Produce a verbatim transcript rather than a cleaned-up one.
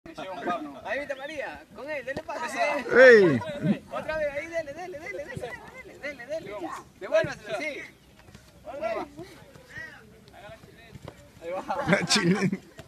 Ahí está María, con él, dele pase. ¡Ey! Otra vez, ahí, dele, dele, dele, dele, dele, dele, ya. Devuélvaselo, sí. Ahí va. La chilena.